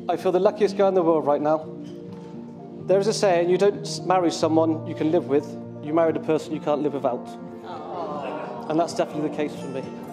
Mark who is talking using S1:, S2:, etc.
S1: I feel the luckiest guy in the world right now. There is a saying, you don't marry someone you can live with, you marry the person you can't live without. And that's definitely the case for me.